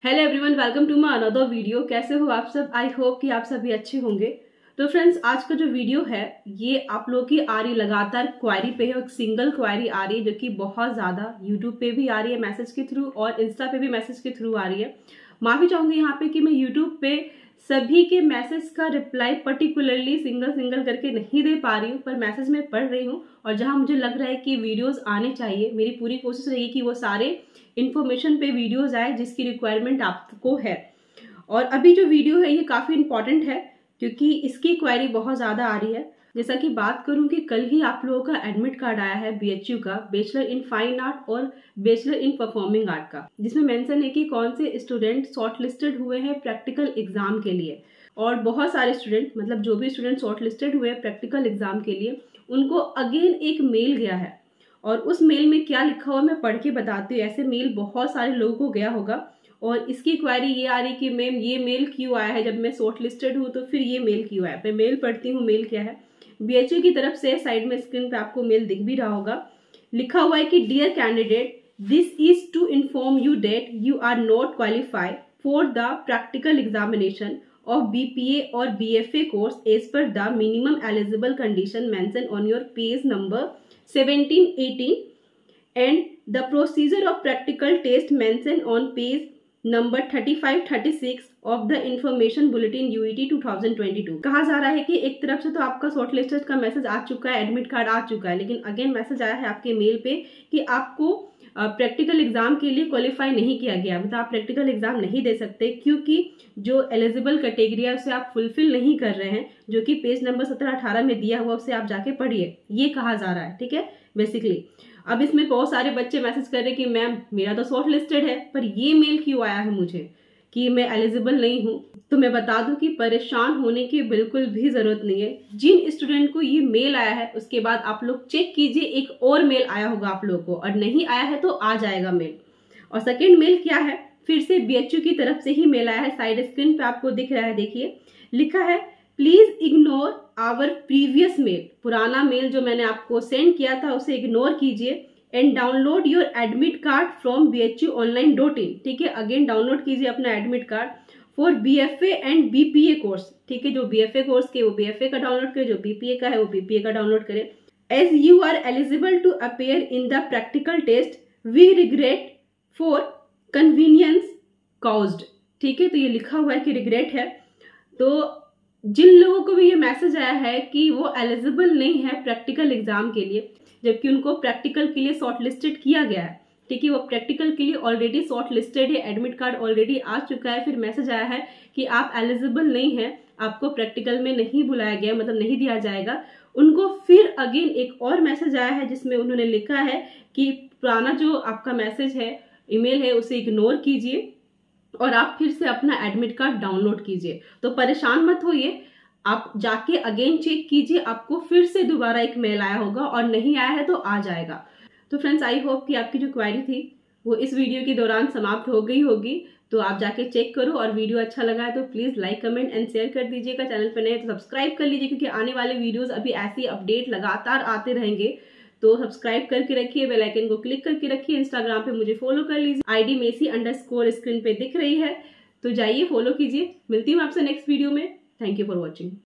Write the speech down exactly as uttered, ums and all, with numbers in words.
Hello everyone, welcome to my another video. कैसे हो आप सब? आई होप कि आप सभी अच्छे होंगे। तो फ्रेंड्स, आज का जो वीडियो है ये आप लोगों की आ रही लगातार क्वायरी पे है। एक सिंगल क्वायरी आ रही है जो कि बहुत ज़्यादा यूट्यूब पे भी आ रही है मैसेज के थ्रू और इंस्टा पे भी मैसेज के थ्रू आ रही है। माफ़ी चाहूँगी यहाँ पे कि मैं यूट्यूब पे सभी के मैसेज का रिप्लाई पर्टिकुलरली सिंगल सिंगल करके नहीं दे पा रही हूँ, पर मैसेज में पढ़ रही हूँ और जहाँ मुझे लग रहा है कि वीडियोस आने चाहिए, मेरी पूरी कोशिश रहेगी कि वो सारे इन्फॉर्मेशन पे वीडियोस आए जिसकी रिक्वायरमेंट आपको है। और अभी जो वीडियो है ये काफ़ी इंपॉर्टेंट है क्योंकि इसकी क्वायरी बहुत ज़्यादा आ रही है। जैसा कि बात करूं कि कल ही आप लोगों का एडमिट कार्ड आया है बीएचयू का, बैचलर इन फाइन आर्ट और बैचलर इन परफॉर्मिंग आर्ट का, जिसमें मेंशन है कि कौन से स्टूडेंट शॉर्ट लिस्टेड हुए हैं प्रैक्टिकल एग्जाम के लिए। और बहुत सारे स्टूडेंट, मतलब जो भी स्टूडेंट शॉर्ट लिस्टेड हुए हैं प्रैक्टिकल एग्जाम के लिए, उनको अगेन एक मेल गया है और उस मेल में क्या लिखा हुआ मैं पढ़ के बताती हूँ। ऐसे मेल बहुत सारे लोगों को गया होगा और इसकी क्वायरी ये आ रही कि मैम ये मेल क्यों आया है, जब मैं शॉर्ट लिस्टेड हूँ तो फिर ये मेल क्यों आया। मैं मेल पढ़ती हूँ, मेल क्या है। बीएचयू की तरफ से साइड में स्क्रीन पे आपको मेल दिख भी रहा होगा। लिखा हुआ है कि dear candidate, this is to inform you that you are not qualified for the practical examination of B P A or B F A course as per the minimum eligible condition mentioned on your page number seventeen eighteen and the procedure of practical test mentioned on page number thirty-five thirty-six of the information bulletin U E T twenty twenty-two। कहा जा रहा है कि एक तरफ से तो आपका शॉर्ट लिस्टेड का मैसेज आ चुका है, एडमिट कार्ड आ चुका है, लेकिन अगेन मैसेज आया है आपके मेल पे कि आपको प्रैक्टिकल एग्जाम के लिए क्वालिफाई नहीं किया गया, मतलब आप प्रैक्टिकल एग्जाम नहीं दे सकते क्योंकि जो एलिजिबल कैटेगरी है उसे आप फुलफिल नहीं कर रहे हैं, जो कि पेज नंबर सत्रह अठारह में दिया हुआ, उसे आप जाके पढ़िए, ये कहा जा रहा है। ठीक है, बेसिकली अब इसमें बहुत सारे बच्चे मैसेज कर रहे हैं कि मैम मेरा तो शॉर्ट लिस्टेड है पर ये मेल क्यों आया है मुझे कि मैं एलिजिबल नहीं हूँ। तो मैं बता दूं कि परेशान होने की बिल्कुल भी जरूरत नहीं है। जिन स्टूडेंट को ये मेल आया है उसके बाद आप लोग चेक कीजिए, एक और मेल आया होगा आप लोगों को, और नहीं आया है तो आ जाएगा मेल। और सेकेंड मेल क्या है, फिर से बीएचयू की तरफ से ही मेल आया है। साइड स्क्रीन पे आपको दिख रहा है, देखिए लिखा है please ignore our previous mail. पुराना मेल जो मैंने आपको सेंड किया था उसे इग्नोर कीजिए and download your admit card from B H U online dot in. ठीक है, अगेन डाउनलोड कीजिए अपना admit card for BFA and BPA course. ठीक है, जो बीएफए कोर्स के वो बीएफए का डाउनलोड करे, जो बीपीए का है वो बीपीए का डाउनलोड करे। As you are eligible to appear in the practical test we regret for convenience caused. ठीक है, तो ये लिखा हुआ है कि रिग्रेट है। तो जिन लोगों को भी ये मैसेज आया है कि वो एलिजिबल नहीं है प्रैक्टिकल एग्जाम के लिए, जबकि उनको प्रैक्टिकल के लिए शॉर्ट लिस्टेड किया गया है, ठीक है, वो प्रैक्टिकल के लिए ऑलरेडी शॉर्ट लिस्टेड है, एडमिट कार्ड ऑलरेडी आ चुका है, फिर मैसेज आया है कि आप एलिजिबल नहीं है, आपको प्रैक्टिकल में नहीं बुलाया गया, मतलब नहीं दिया जाएगा, उनको फिर अगेन एक और मैसेज आया है जिसमें उन्होंने लिखा है कि पुराना जो आपका मैसेज है, ईमेल है, उसे इग्नोर कीजिए और आप फिर से अपना एडमिट कार्ड डाउनलोड कीजिए। तो परेशान मत होइए, आप जाके अगेन चेक कीजिए, आपको फिर से दोबारा एक मेल आया होगा और नहीं आया है तो आ जाएगा। तो फ्रेंड्स, आई होप कि आपकी जो क्वेरी थी वो इस वीडियो के दौरान समाप्त हो गई होगी। तो आप जाके चेक करो और वीडियो अच्छा लगा है तो please like comment and share कर दीजिएगा। चैनल पर नए तो सब्सक्राइब कर लीजिए क्योंकि आने वाले वीडियोस अभी ऐसी अपडेट लगातार आते रहेंगे। तो सब्सक्राइब करके रखिए, बेल आइकन को क्लिक करके रखिए। इंस्टाग्राम पे मुझे फॉलो कर लीजिए, ID messy underscore screen पे दिख रही है, तो जाइए फॉलो कीजिए। मिलती हूँ आपसे नेक्स्ट वीडियो में। Thank you for watching.